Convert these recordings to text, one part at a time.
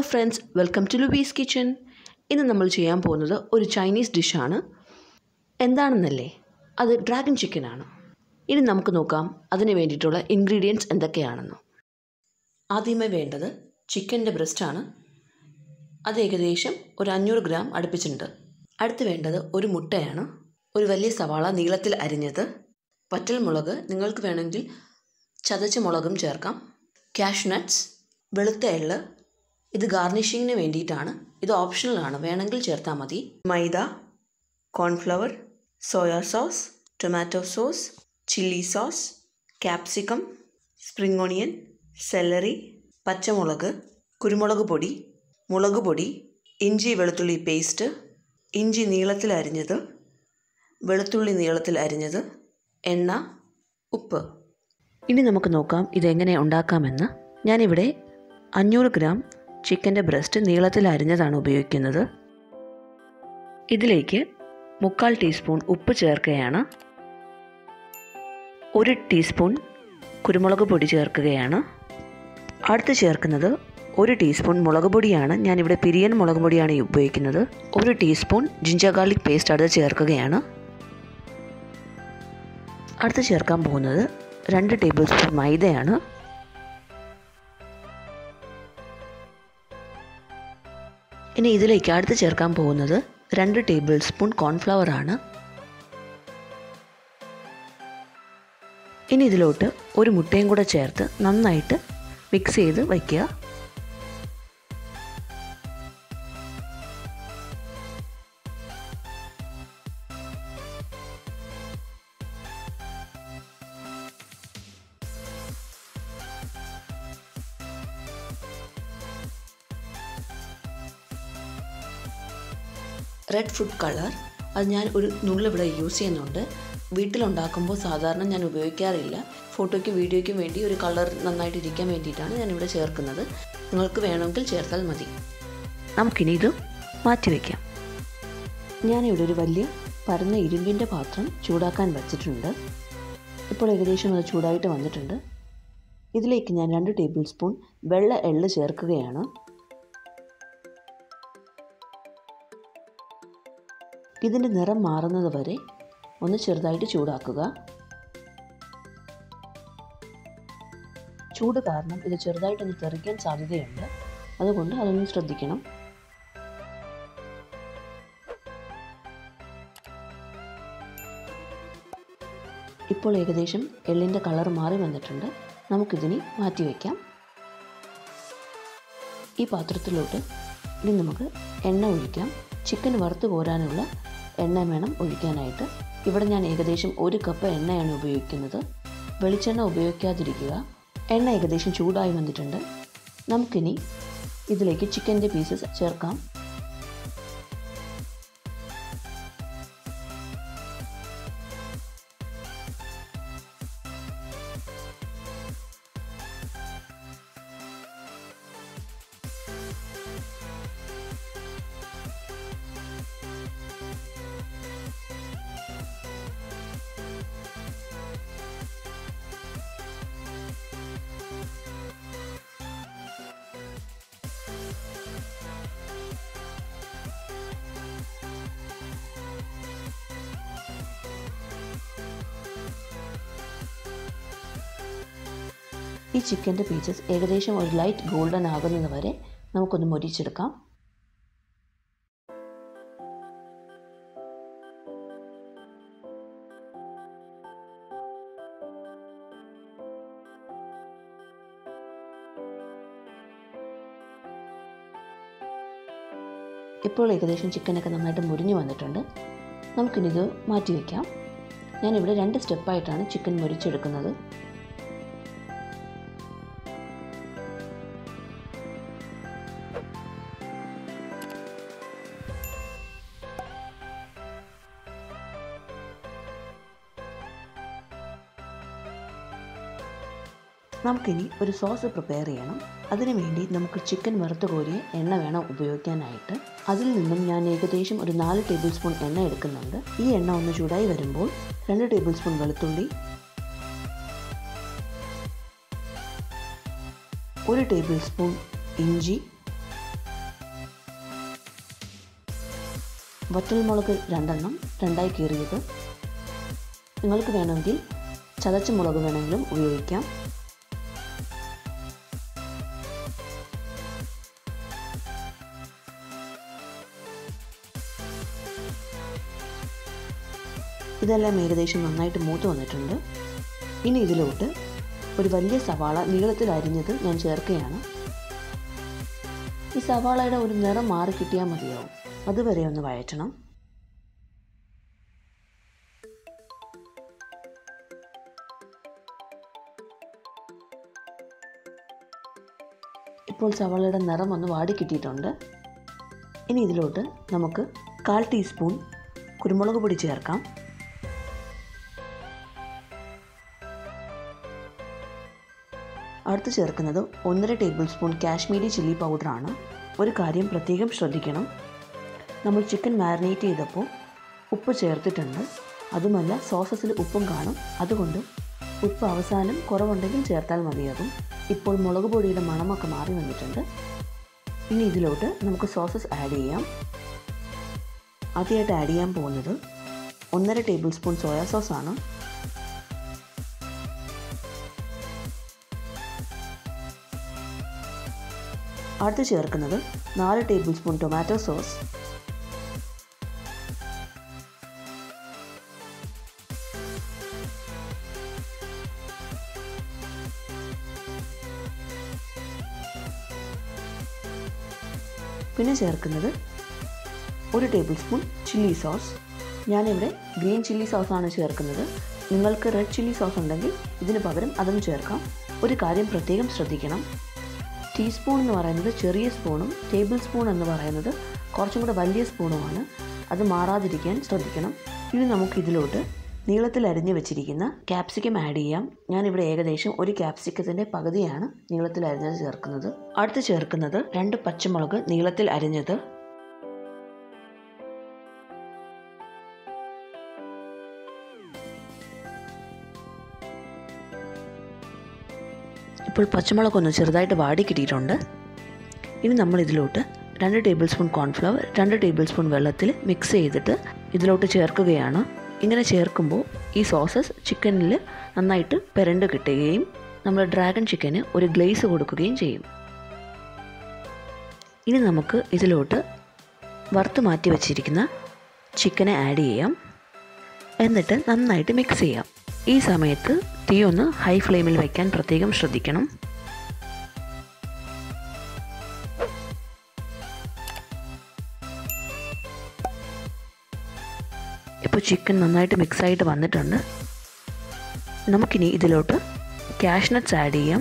Friends, welcome to Lubi's kitchen. ഇന്ന് നമ്മൾ ചെയ്യാൻ പോകുന്നത് ഒരു ചൈനീസ് ഡിഷാണ്. എന്താണെന്നല്ലേ? അത് ഡ്രാഗൺ ചിക്കനാണ്. ഇനി നമുക്ക് നോക്കാം അതിന് വേണ്ടിയിട്ടുള്ള ഇൻഗ്രീഡിയൻറ്റ്സ് എന്തൊക്കെയാണെന്ന്. ആദ്യമേ വേണ്ടത് ചിക്കൻ്റെ ബ്രസ്റ്റാണ്. അത് ഏകദേശം ഒരു 500 ഗ്രാം അടുപ്പിച്ചിട്ടുണ്ട്. അടുത്ത് വേണ്ടത് ഒരു മുട്ടയാണ്, ഒരു വലിയ സവാള നീളത്തിൽ അരിഞ്ഞത്, വറ്റൽമുളക്, നിങ്ങൾക്ക് വേണമെങ്കിൽ ചതച്ച മുളകും ചേർക്കാം, കാഷ്യൂ നട്ട്സ്, വെളുത്ത എള്ള്. ഇത് ഗാർണിഷിങ്ങിന് വേണ്ടിയിട്ടാണ്, ഇത് ഓപ്ഷണലാണ്, വേണമെങ്കിൽ ചേർത്താൽ മതി. Maida, cornflour, soya sauce, tomato sauce, chilli sauce, capsicum, spring onion, celery, പച്ചമുളക്, കുരുമുളക് പൊടി, മുളക് പൊടി, ഇഞ്ചി വെളുത്തുള്ളി പേസ്റ്റ്, ഇഞ്ചി നീളത്തിൽ അരിഞ്ഞത്, വെളുത്തുള്ളി നീളത്തിൽ അരിഞ്ഞത്, എണ്ണ, ഉപ്പ്. ഇനി നമുക്ക് നോക്കാം ഇതെങ്ങനെ ഉണ്ടാക്കാമെന്ന്. ഞാനിവിടെ 500 ഗ്രാം ചിക്കൻ്റെ ബ്രസ്റ്റ് നീളത്തിൽ അരിഞ്ഞതാണ് ഉപയോഗിക്കുന്നത്. ഇതിലേക്ക് 3/4 ടീസ്പൂൺ ഉപ്പ് ചേർക്കുകയാണ്. 1 ടീസ്പൂൺ കുരുമുളക് പൊടി ചേർക്കുകയാണ്. അടുത്ത് ചേർക്കുന്നത് 1 ടീസ്പൂൺ മുളക് പൊടിയാണ്. ഞാനിവിടെ പിരിയൻ മുളക് പൊടിയാണ് ഉപയോഗിക്കുന്നത്. 1 ടീസ്പൂൺ ജിഞ്ചർ ഗാർലിക് പേസ്റ്റ് അടുത്ത് ചേർക്കുകയാണ്. അടുത്ത് ചേർക്കാൻ പോകുന്നത് 2 ടേബിൾ സ്പൂൺ മൈദയാണ്. ഇനി ഇതിലേക്ക് അടുത്ത് ചേർക്കാൻ പോകുന്നത് 2 ടേബിൾ സ്പൂൺ കോൺഫ്ലവർ ആണ്. ഇനി ഇതിലോട്ട് ഒരു മുട്ടയും കൂടെ ചേർത്ത് നന്നായിട്ട് മിക്സ് ചെയ്ത് വയ്ക്കുക. റെഡ് ഫുഡ് കളർ, അത് ഞാൻ ഒരു നുള്ളിവിടെ യൂസ് ചെയ്യുന്നുണ്ട്. വീട്ടിലുണ്ടാക്കുമ്പോൾ സാധാരണ ഞാൻ ഉപയോഗിക്കാറില്ല. ഫോട്ടോയ്ക്കും വീഡിയോയ്ക്കും വേണ്ടി ഒരു കളർ നന്നായിട്ട് ഇരിക്കാൻ വേണ്ടിയിട്ടാണ് ഞാനിവിടെ ചേർക്കുന്നത്. നിങ്ങൾക്ക് വേണമെങ്കിൽ ചേർത്താൽ മതി. നമുക്കിനി ഇത് മാറ്റി വയ്ക്കാം. ഞാനിവിടെ ഒരു വലിയ പരന്ന ഇരുമ്പിൻ്റെ പാത്രം ചൂടാക്കാൻ വച്ചിട്ടുണ്ട്. ഇപ്പോൾ ഏകദേശം അത് ചൂടായിട്ട് വന്നിട്ടുണ്ട്. ഇതിലേക്ക് ഞാൻ 2 ടേബിൾ സ്പൂൺ വെള്ള എള്ള് ചേർക്കുകയാണ്. ഇതിൻ്റെ നിറം മാറുന്നത് വരെ ഒന്ന് ചെറുതായിട്ട് ചൂടാക്കുക. ചൂട് കാരണം ഇത് ചെറുതായിട്ടൊന്ന് തെറിക്കാൻ സാധ്യതയുണ്ട്, അതുകൊണ്ട് അതൊന്ന് ശ്രദ്ധിക്കണം. ഇപ്പോൾ ഏകദേശം എള്ളിൻ്റെ കളർ മാറി വന്നിട്ടുണ്ട്. നമുക്കിതിനി മാറ്റി വയ്ക്കാം. ഈ പാത്രത്തിലോട്ട് ഇനി നമുക്ക് എണ്ണ ഒഴിക്കാം. ചിക്കൻ വറുത്ത് കോരാനുള്ള എണ്ണ വേണം ഒഴിക്കാനായിട്ട്. ഇവിടെ ഞാൻ ഏകദേശം 1 കപ്പ് എണ്ണയാണ് ഉപയോഗിക്കുന്നത്. വെളിച്ചെണ്ണ ഉപയോഗിക്കാതിരിക്കുക. എണ്ണ ഏകദേശം ചൂടായി വന്നിട്ടുണ്ട്. നമുക്കിനി ഇതിലേക്ക് ചിക്കൻ്റെ പീസസ് ചേർക്കാം. ഈ ചിക്കൻ്റെ പീസസ് ഏകദേശം ഒരു ലൈറ്റ് ഗോൾഡൻ ആകുന്നത് വരെ നമുക്കൊന്ന് മൊരിച്ചെടുക്കാം. ഇപ്പോൾ ഏകദേശം ചിക്കനൊക്കെ നന്നായിട്ട് മുരിഞ്ഞു വന്നിട്ടുണ്ട്. നമുക്കിനിത് മാറ്റി വയ്ക്കാം. ഞാനിവിടെ 2 സ്റ്റെപ്പായിട്ടാണ് ചിക്കൻ മൊരിച്ചെടുക്കുന്നത്. നമുക്കിനി ഒരു സോസ് പ്രിപ്പയർ ചെയ്യണം. അതിനുവേണ്ടി നമുക്ക് ചിക്കൻ വറുത്ത് കോരിയ എണ്ണ വേണം ഉപയോഗിക്കാനായിട്ട്. അതിൽ നിന്നും ഞാൻ ഏകദേശം ഒരു 4 ടേബിൾ സ്പൂൺ എണ്ണ എടുക്കുന്നുണ്ട്. ഈ എണ്ണ ഒന്ന് ചൂടായി വരുമ്പോൾ 2 ടേബിൾ സ്പൂൺ വെളുത്തുള്ളി, 1 ടേബിൾ സ്പൂൺ ഇഞ്ചി, വറ്റൽമുളക് 2 എണ്ണം രണ്ടായി കീറിയത്. നിങ്ങൾക്ക് വേണമെങ്കിൽ ചതച്ച മുളക് വേണമെങ്കിലും ഉപയോഗിക്കാം. ഇതെല്ലാം ഏകദേശം നന്നായിട്ട് മൂത്ത് വന്നിട്ടുണ്ട്. ഇനി ഇതിലോട്ട് ഒരു വലിയ സവാള നീളത്തിൽ അരിഞ്ഞത് ഞാൻ ചേർക്കുകയാണ്. ഈ സവാളയുടെ ഒരു നിറം മാറി കിട്ടിയാൽ മതിയാവും. അതുവരെ ഒന്ന് വഴറ്റണം. ഇപ്പോൾ സവാളയുടെ നിറം ഒന്ന് വാടി കിട്ടിയിട്ടുണ്ട്. ഇനി ഇതിലോട്ട് നമുക്ക് 1/4 ടീസ്പൂൺ കുരുമുളക് പൊടി ചേർക്കാം. അടുത്ത് ചേർക്കുന്നത് 1.5 ടേബിൾ സ്പൂൺ കാശ്മീരി ചില്ലി പൗഡറാണ്. ഒരു കാര്യം പ്രത്യേകം ശ്രദ്ധിക്കണം, നമ്മൾ ചിക്കൻ മാരിനേറ്റ് ചെയ്തപ്പോൾ ഉപ്പ് ചേർത്തിട്ടുണ്ട്. അതുമല്ല, സോസസിൽ ഉപ്പും കാണും. അതുകൊണ്ട് ഉപ്പ് അവസാനം കുറവുണ്ടെങ്കിൽ ചേർത്താൽ മതിയാകും. ഇപ്പോൾ മുളക് പൊടിയുടെ മണമൊക്കെ മാറി വന്നിട്ടുണ്ട്. ഇനി ഇതിലോട്ട് നമുക്ക് സോസസ് ആഡ് ചെയ്യാം. ആദ്യമായിട്ട് ആഡ് ചെയ്യാൻ പോകുന്നത് 1.5 ടേബിൾ സ്പൂൺ സോയാ സോസാണ്. അടുത്ത് ചേർക്കുന്നത് 4 ടേബിൾ സ്പൂൺ ടൊമാറ്റോ സോസ്, പിന്നെ ചേർക്കുന്നത് 1 ടേബിൾ സ്പൂൺ ചില്ലി സോസ്. ഞാനിവിടെ ഗ്രീൻ ചില്ലി സോസാണ് ചേർക്കുന്നത്. നിങ്ങൾക്ക് റെഡ് ചില്ലി സോസ് ഉണ്ടെങ്കിൽ ഇതിന് പകരം അതും ചേർക്കാം. ഒരു കാര്യം പ്രത്യേകം ശ്രദ്ധിക്കണം, ടീസ്പൂൺ എന്ന് പറയുന്നത് ചെറിയ സ്പൂണും ടേബിൾ സ്പൂൺ എന്ന് പറയുന്നത് കുറച്ചും കൂടെ വലിയ സ്പൂണുമാണ്. അത് മാറാതിരിക്കാൻ ശ്രദ്ധിക്കണം. ഇനി നമുക്കിതിലോട്ട് നീളത്തിൽ അരിഞ്ഞ് വെച്ചിരിക്കുന്ന ക്യാപ്സിക്കം ആഡ് ചെയ്യാം. ഞാനിവിടെ ഏകദേശം ഒരു ക്യാപ്സിക്കത്തിൻ്റെ പകുതിയാണ് നീളത്തിൽ അരിഞ്ഞത് ചേർക്കുന്നത്. അടുത്ത് ചേർക്കുന്നത് 2 പച്ചമുളക് നീളത്തിൽ അരിഞ്ഞത്, ഇപ്പോൾ പച്ചമുളകൊന്ന് ചെറുതായിട്ട് വാടി കിട്ടിയിട്ടുണ്ട്. ഇനി നമ്മൾ ഇതിലോട്ട് 2 tablespoon cornflour 2 tablespoon വെള്ളത്തിൽ മിക്സ് ചെയ്തിട്ട് ഇതിലോട്ട് ചേർക്കുകയാണ്. ഇങ്ങനെ ചേർക്കുമ്പോൾ ഈ സോസസ് ചിക്കനിൽ നന്നായിട്ട് പെരണ്ട് കിട്ടുകയും നമ്മൾ ഡ്രാഗൺ ചിക്കന് ഒരു ഗ്ലേസ് കൊടുക്കുകയും ചെയ്യും. ഇനി നമുക്ക് ഇതിലോട്ട് വറുത്ത് മാറ്റി വെച്ചിരിക്കുന്ന ചിക്കനെ ആഡ് ചെയ്യാം. എന്നിട്ട് നന്നായിട്ട് മിക്സ് ചെയ്യാം. ഈ സമയത്ത് തീ ഒന്ന് ഹൈ ഫ്ലെയിമിൽ വയ്ക്കാൻ പ്രത്യേകം ശ്രദ്ധിക്കണം. ഇപ്പോൾ ചിക്കൻ നന്നായിട്ട് മിക്സായിട്ട് വന്നിട്ടുണ്ട്. നമുക്കിനി ഇതിലോട്ട് കാഷ്നട്ട്സ് ആഡ് ചെയ്യാം.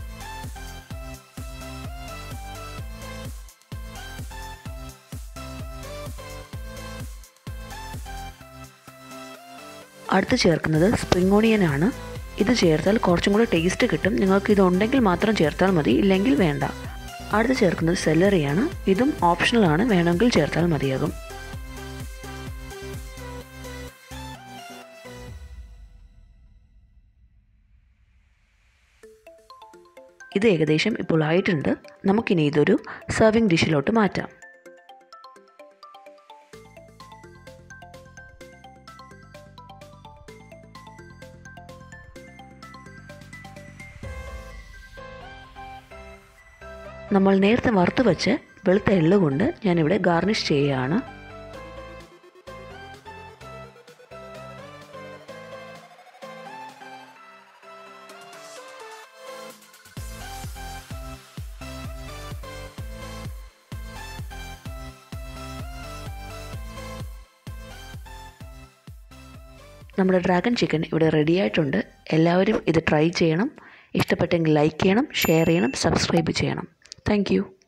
അടുത്ത് ചേർക്കുന്നത് സ്പ്രിംഗ് ഓണിയൻ ആണ്. ഇത് ചേർത്താൽ കുറച്ചും കൂടെ ടേസ്റ്റ് കിട്ടും. നിങ്ങൾക്ക് ഇതുണ്ടെങ്കിൽ മാത്രം ചേർത്താൽ മതി, ഇല്ലെങ്കിൽ വേണ്ട. അടുത്ത് ചേർക്കുന്നത് സെല്ലറിയാണ്. ഇതും ഓപ്ഷണലാണ്, വേണമെങ്കിൽ ചേർത്താൽ മതിയാകും. ഇത് ഏകദേശം ഇപ്പോൾ ആയിട്ടുണ്ട്. നമുക്കിനി ഇതൊരു സെർവിങ് ഡിഷിലോട്ട് മാറ്റാം. നമ്മൾ നേരത്തെ വറുത്ത് വെച്ച് വെളുത്ത എള്ള് കൊണ്ട് ഞാനിവിടെ ഗാർണിഷ് ചെയ്യുകയാണ്. നമ്മുടെ ഡ്രാഗൺ ചിക്കൻ ഇവിടെ റെഡി ആയിട്ടുണ്ട്. എല്ലാവരും ഇത് ട്രൈ ചെയ്യണം. ഇഷ്ടപ്പെട്ടെങ്കിൽ ലൈക്ക് ചെയ്യണം, ഷെയർ ചെയ്യണം, സബ്സ്ക്രൈബ് ചെയ്യണം. Thank U.